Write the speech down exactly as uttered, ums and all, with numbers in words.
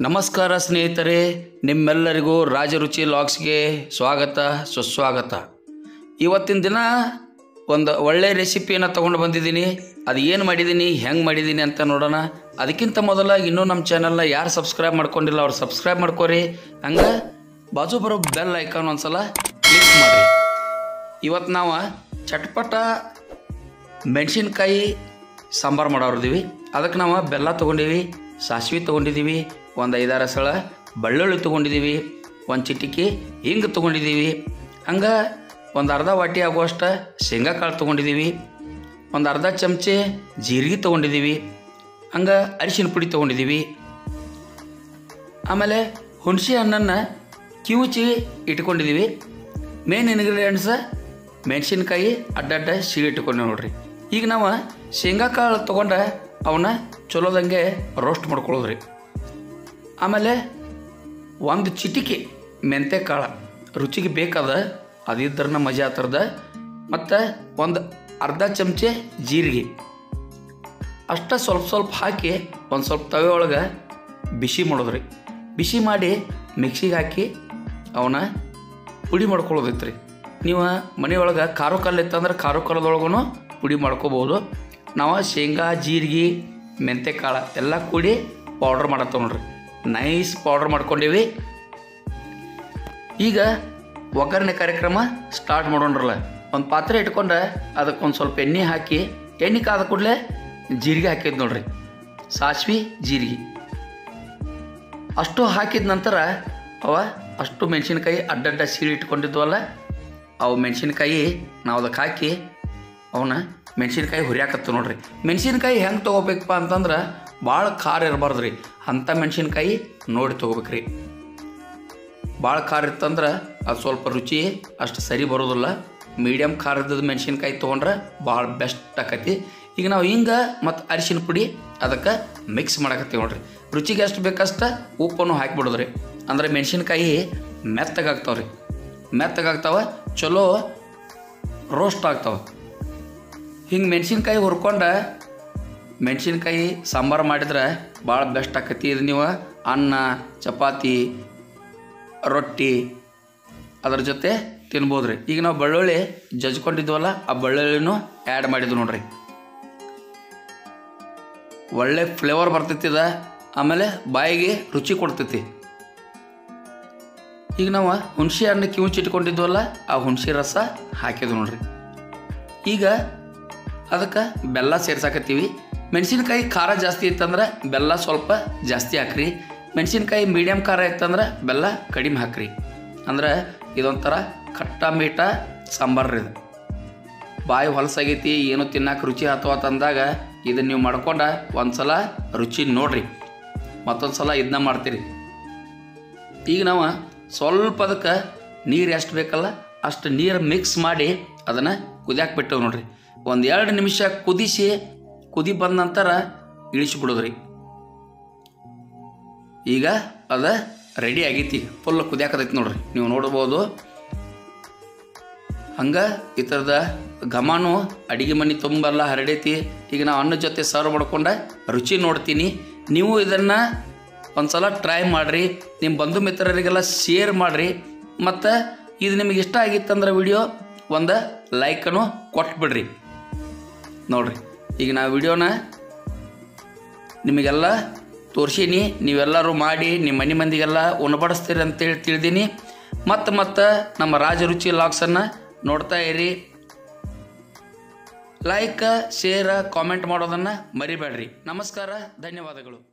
ನಮಸ್ಕಾರ ಸ್ನೇಹಿತರೆ, ನಿಮ್ಮೆಲ್ಲರಿಗೂ ರಾಜರುಚಿ ಲಾಗ್ಸ್ಗೆ ಸ್ವಾಗತ ಸುಸ್ವಾಗತ. ಇವತ್ತಿನ ದಿನ ಒಂದು ಒಳ್ಳೆ ರೆಸಿಪಿಯನ್ನು ತೊಗೊಂಡು ಬಂದಿದ್ದೀನಿ. ಅದು ಏನು ಮಾಡಿದ್ದೀನಿ, ಹೆಂಗೆ ಮಾಡಿದ್ದೀನಿ ಅಂತ ನೋಡೋಣ. ಅದಕ್ಕಿಂತ ಮೊದಲ ಇನ್ನೂ ನಮ್ಮ ಚಾನಲ್ನ ಯಾರು ಸಬ್ಸ್ಕ್ರೈಬ್ ಮಾಡ್ಕೊಂಡಿಲ್ಲ ಅವ್ರು ಸಬ್ಸ್ಕ್ರೈಬ್ ಮಾಡ್ಕೊರಿ. ಹಂಗೆ ಬಾಜು ಬರೋ ಬೆಲ್ ಐಕಾನ್ ಒಂದ್ಸಲ ಕ್ಲಿಕ್ ಮಾಡಿರಿ. ಇವತ್ತು ನಾವು ಚಟ್ಪಟ ಮೆಣಸಿನ್ಕಾಯಿ ಸಾಂಬಾರು ಮಾಡೋರ್ದೀವಿ. ಅದಕ್ಕೆ ನಾವು ಬೆಲ್ಲ ತೊಗೊಂಡಿವಿ, ಸಾಸಿವೆ ತೊಗೊಂಡಿದ್ದೀವಿ, ಒಂದು ಐದಾರು ಸಲ ಬೆಳ್ಳುಳ್ಳಿ ತೊಗೊಂಡಿದ್ದೀವಿ, ಒಂದು ಚಿಟಿಕೆ ಹಿಂಗೆ ತೊಗೊಂಡಿದ್ದೀವಿ. ಹಂಗೆ ಒಂದು ಅರ್ಧ ವಾಟಿ ಆಗುವಷ್ಟು ಶೇಂಗಾ ಕಾಳು ತೊಗೊಂಡಿದ್ದೀವಿ, ಒಂದು ಅರ್ಧ ಚಮಚೆ ಜೀರಿಗೆ ತೊಗೊಂಡಿದ್ದೀವಿ, ಹಂಗೆ ಅರಿಶಿನ ಪುಡಿ ತೊಗೊಂಡಿದ್ದೀವಿ. ಆಮೇಲೆ ಹುಣಸೆ ಹಣ್ಣನ್ನು ಕಿವುಚಿ ಇಟ್ಕೊಂಡಿದ್ದೀವಿ. ಮೇನ್ ಇಂಗ್ರೀಡಿಯೆಂಟ್ಸ ಮೆಣಸಿನ್ಕಾಯಿ ಅಡ್ಡಡ್ಡ ಸೀಳಿ ಇಟ್ಕೊಂಡೆ ನೋಡ್ರಿ. ಈಗ ನಾವು ಶೇಂಗಾ ಕಾಳು ತೊಗೊಂಡು ಅವನ್ನ ಚಲೋದಂಗೆ ರೋಸ್ಟ್ ಮಾಡ್ಕೊಳ್ಳೋದ್ರಿ. ಆಮೇಲೆ ಒಂದು ಚಿಟಿಕೆ ಮೆಂತೆ ಕಾಳು ರುಚಿಗೆ ಬೇಕಾದ ಅದಿದ್ರನ್ನ ಮಜಾ ಆಗ್ತದ. ಮತ್ತು ಒಂದು ಅರ್ಧ ಚಮಚೆ ಜೀರಿಗೆ ಅಷ್ಟ ಸ್ವಲ್ಪ ಸ್ವಲ್ಪ ಹಾಕಿ ಒಂದು ಸ್ವಲ್ಪ ತವೆ ಒಳಗೆ ಬಿಸಿ ಮಾಡೋದ್ರಿ. ಬಿಸಿ ಮಾಡಿ ಮಿಕ್ಸಿಗೆ ಹಾಕಿ ಅವನ್ನ ಪುಡಿ ಮಾಡ್ಕೊಳ್ಳೋದೈತ್ರಿ. ನೀವು ಮನೆಯೊಳಗೆ ಖಾರ ಕಲ್ಲು ಇತ್ತಂದ್ರೆ ಖಾರ ಕಲ್ಲದೊಳಗೂ ಪುಡಿ ಮಾಡ್ಕೋಬೋದು. ನಾವು ಶೇಂಗಾ ಜೀರಿಗೆ ಮೆಂತೆ ಕಾಳು ಎಲ್ಲ ಕೂಡಿ ಪೌಡ್ರ್ ಮಾಡತ್ತವ ನೋಡ್ರಿ. ನೈಸ್ ಪೌಡ್ರ್ ಮಾಡ್ಕೊಂಡೀವಿ. ಈಗ ಒಗ್ಗರಣೆ ಕಾರ್ಯಕ್ರಮ ಸ್ಟಾರ್ಟ್ ಮಾಡೋಣ್ರಲ್ಲ. ಒಂದು ಪಾತ್ರೆ ಇಟ್ಕೊಂಡ್ರೆ ಅದಕ್ಕೆ ಒಂದು ಸ್ವಲ್ಪ ಎಣ್ಣೆ ಹಾಕಿ, ಎಣ್ಣೆ ಕಾದ ಕೂಡಲೇ ಜೀರಿಗೆ ಹಾಕಿದ್ ನೋಡ್ರಿ. ಸಾಸಿವೆ ಜೀರಿಗೆ ಅಷ್ಟು ಹಾಕಿದ ನಂತರ ಅವ ಅಷ್ಟು ಮೆಣಸಿನ್ಕಾಯಿ ಅಡ್ಡಡ್ಡ ಸೀಳಿ ಇಟ್ಕೊಂಡಿದ್ವಲ್ಲ, ಅವು ಮೆಣಸಿನ್ಕಾಯಿ ನಾವು ಅದಕ್ಕೆ ಹಾಕಿ ಅವನ್ನ ಮೆಣಸಿನ್ಕಾಯಿ ಹುರಿಯಾಕತ್ತು ನೋಡ್ರಿ. ಮೆಣಸಿನ್ಕಾಯಿ ಹೆಂಗೆ ತೊಗೋಬೇಕಪ್ಪ ಅಂತಂದ್ರೆ ಭಾಳ ಖಾರ ಇರಬಾರ್ದು ರೀ. ಅಂಥ ಮೆಣಸಿನ್ಕಾಯಿ ನೋಡಿ ತೊಗೋಬೇಕ್ರಿ. ಭಾಳ ಖಾರ ಇತ್ತಂದ್ರೆ ಅದು ಸ್ವಲ್ಪ ರುಚಿ ಅಷ್ಟು ಸರಿ ಬರೋದಿಲ್ಲ. ಮೀಡಿಯಮ್ ಖಾರದ ಮೆಣಸಿನ್ಕಾಯಿ ತೊಗೊಂಡ್ರೆ ಭಾಳ ಬೆಸ್ಟ್ ಆಕತಿ. ಈಗ ನಾವು ಹಿಂಗೆ ಮತ್ತು ಅರಿಶಿನ ಪುಡಿ ಅದಕ್ಕೆ ಮಿಕ್ಸ್ ಮಾಡಕತ್ತೀವಿ ನೋಡ್ರಿ. ರುಚಿಗೆ ಎಷ್ಟು ಬೇಕಷ್ಟು ಉಪ್ಪನ್ನು ಹಾಕಿಬಿಡೋದ್ರಿ. ಅಂದರೆ ಮೆಣಸಿನ್ಕಾಯಿ ಮೆತ್ತಗಾಗ್ತಾವೆ ರೀ. ಮೆತ್ತಗಾಗ್ತಾವೆ, ಚಲೋ ರೋಸ್ಟ್ ಆಗ್ತಾವೆ. ಹಿಂಗೆ ಮೆಣಸಿನ್ಕಾಯಿ ಹುರ್ಕೊಂಡು ಮೆಣಸಿನ್ಕಾಯಿ ಸಾಂಬಾರು ಮಾಡಿದ್ರೆ ಭಾಳ ಬೆಸ್ಟ್ ಆಕತಿ. ಇದು ನೀವು ಅನ್ನ, ಚಪಾತಿ, ರೊಟ್ಟಿ ಅದ್ರ ಜೊತೆ ತಿನ್ಬೋದು ರೀ. ಈಗ ನಾವು ಬೆಳ್ಳುಳ್ಳಿ ಜಜ್ಕೊಂಡಿದ್ವಲ್ಲ, ಆ ಬೆಳ್ಳುಳ್ಳಿನೂ ಆ್ಯಡ್ ಮಾಡಿದ್ವಿ ನೋಡ್ರಿ. ಒಳ್ಳೆ ಫ್ಲೇವರ್ ಬರ್ತೈತಿ ಇದು. ಆಮೇಲೆ ಬಾಯಿಗೆ ರುಚಿ ಕೊಡ್ತೈತಿ. ಈಗ ನಾವು ಹುಣಸೆ ಹಣ್ಣು ಕಿವುಚಿಟ್ಕೊಂಡಿದ್ವಲ್ಲ, ಆ ಹುಣಸೆ ರಸ ಹಾಕಿದ್ವಿ ನೋಡ್ರಿ. ಈಗ ಅದಕ್ಕೆ ಬೆಲ್ಲ ಸೇರ್ಸಾಕತ್ತೀವಿ. ಮೆಣಸಿನ್ಕಾಯಿ ಖಾರ ಜಾಸ್ತಿ ಇತ್ತಂದ್ರೆ ಬೆಲ್ಲ ಸ್ವಲ್ಪ ಜಾಸ್ತಿ ಹಾಕ್ರಿ. ಮೆಣಸಿನ್ಕಾಯಿ ಮೀಡಿಯಮ್ ಖಾರ ಇತ್ತಂದ್ರೆ ಬೆಲ್ಲ ಕಡಿಮೆ ಹಾಕ್ರಿ. ಅಂದ್ರೆ ಇದೊಂಥರ ಖಟ್ಟ ಮೀಠ ಸಾಂಬಾರು ಇದು. ಬಾಯಿ ಹೊಲಸಾಗೈತಿ, ಏನು ತಿನ್ನಕ್ಕೆ ರುಚಿ ಅಥವಾ ತಂದಾಗ ಇದನ್ನು ನೀವು ಮಾಡ್ಕೊಂಡ ಒಂದು ಸಲ ರುಚಿ ನೋಡ್ರಿ, ಮತ್ತೊಂದು ಸಲ ಇದನ್ನ ಮಾಡ್ತೀರಿ. ಈಗ ನಾವು ಸ್ವಲ್ಪ ಅದಕ್ಕೆ ನೀರು ಎಷ್ಟು ಬೇಕಲ್ಲ ಅಷ್ಟು ನೀರು ಮಿಕ್ಸ್ ಮಾಡಿ ಅದನ್ನು ಕುದಿಯಾಕೆ ಬಿಟ್ಟವು ನೋಡ್ರಿ. ಒಂದು ಎರಡು ನಿಮಿಷ ಕುದಿಸಿ, ಕುದಿ ಬಂದ ನಂತರ ಇಳಿಸಿಬಿಡೋದ್ರಿ. ಈಗ ಅದು ರೆಡಿ ಆಗೈತಿ. ಫುಲ್ ಕುದಿಯಾಕತೈತಿ ನೋಡ್ರಿ, ನೀವು ನೋಡ್ಬೋದು. ಹಂಗೆ ಈ ಥರದ ಘಮನೂ ಅಡುಗೆ ಮನೆ ತುಂಬೆಲ್ಲ ಹರಡೈತಿ. ಈಗ ನಾವು ಅನ್ನ ಜೊತೆ ಸರ್ವ್ ಮಾಡ್ಕೊಂಡು ರುಚಿ ನೋಡ್ತೀನಿ. ನೀವು ಇದನ್ನು ಒಂದು ಸಲ ಟ್ರೈ ಮಾಡಿರಿ, ನಿಮ್ಮ ಬಂಧು ಮಿತ್ರರಿಗೆಲ್ಲ ಶೇರ್ ಮಾಡಿರಿ. ಮತ್ತು ಇದು ನಿಮಗೆ ಇಷ್ಟ ಆಗಿತ್ತಂದ್ರೆ ವಿಡಿಯೋ ಒಂದು ಲೈಕನ್ನು ಕೊಟ್ಬಿಡ್ರಿ ನೋಡ್ರಿ. ಈಗ ನಾ ವಿಡಿಯೋನ ನಿಮಗೆಲ್ಲ ತೋರಿಸೀನಿ, ನೀವೆಲ್ಲರೂ ಮಾಡಿ ನಿಮ್ಮ ಮನೆ ಮಂದಿಗೆಲ್ಲ ಉಣಬಡಿಸ್ತೀರಿ ಅಂತೇಳಿ ತಿಳಿದೀನಿ. ಮತ್ತು ಮತ್ತು ನಮ್ಮ ರಾಜರುಚಿ ಲಾಗ್ಸನ್ನು ನೋಡ್ತಾ ಇರಿ. ಲೈಕ್, ಶೇರ್, ಕಾಮೆಂಟ್ ಮಾಡೋದನ್ನು ಮರಿಬೇಡ್ರಿ. ನಮಸ್ಕಾರ, ಧನ್ಯವಾದಗಳು.